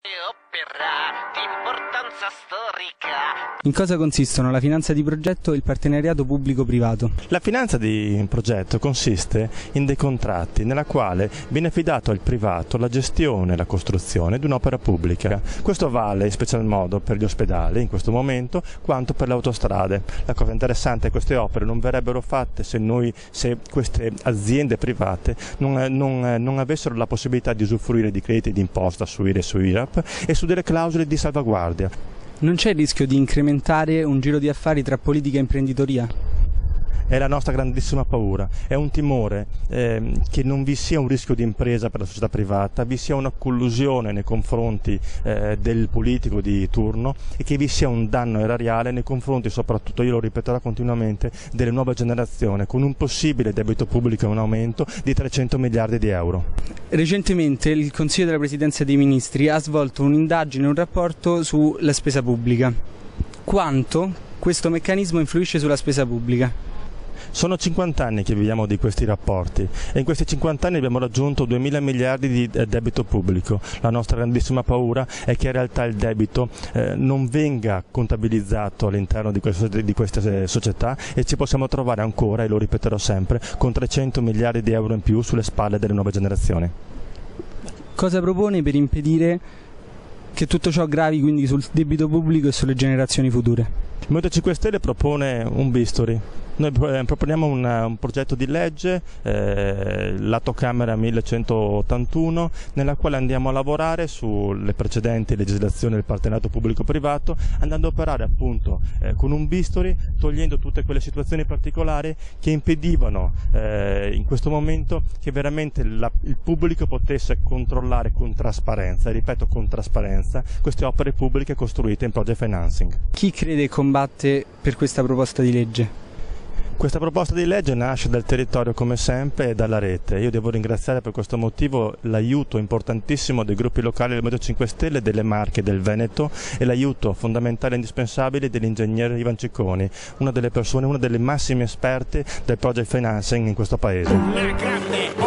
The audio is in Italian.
Opera di importanza storica. In cosa consistono la finanza di progetto e il partenariato pubblico-privato? La finanza di progetto consiste in dei contratti nella quale viene affidato al privato la gestione e la costruzione di un'opera pubblica. Questo vale in special modo per gli ospedali in questo momento quanto per le autostrade. La cosa interessante è che queste opere non verrebbero fatte se queste aziende private non avessero la possibilità di usufruire di crediti d'imposta su IRE e su IRAP e su delle clausole di salvaguardia. Non c'è il rischio di incrementare un giro di affari tra politica e imprenditoria? È la nostra grandissima paura, è un timore che non vi sia un rischio di impresa per la società privata, vi sia una collusione nei confronti del politico di turno e che vi sia un danno erariale nei confronti, soprattutto, io lo ripeterò continuamente, delle nuove generazioni, con un possibile debito pubblico in aumento di 300 miliardi di euro. Recentemente il Consiglio della Presidenza dei Ministri ha svolto un'indagine, un rapporto sulla spesa pubblica. Quanto questo meccanismo influisce sulla spesa pubblica? Sono 50 anni che viviamo di questi rapporti e in questi 50 anni abbiamo raggiunto 2.000 miliardi di debito pubblico. La nostra grandissima paura è che in realtà il debito non venga contabilizzato all'interno di queste società e ci possiamo trovare ancora, e lo ripeterò sempre, con 300 miliardi di euro in più sulle spalle delle nuove generazioni. Cosa propone per impedire che tutto ciò gravi quindi sul debito pubblico e sulle generazioni future? Il Movimento 5 Stelle propone un bisturi. Noi proponiamo un progetto di legge, l'Atto Camera 1181, nella quale andiamo a lavorare sulle precedenti legislazioni del partenariato pubblico-privato, andando a operare appunto con un bisturi, togliendo tutte quelle situazioni particolari che impedivano in questo momento che veramente il pubblico potesse controllare con trasparenza, e ripeto con trasparenza, queste opere pubbliche costruite in project financing. Chi crede e combatte per questa proposta di legge? Questa proposta di legge nasce dal territorio come sempre e dalla rete. Io devo ringraziare per questo motivo l'aiuto importantissimo dei gruppi locali del Movimento 5 Stelle, delle Marche e del Veneto e l'aiuto fondamentale e indispensabile dell'ingegnere Ivan Cicconi, una delle massime esperte del project financing in questo paese.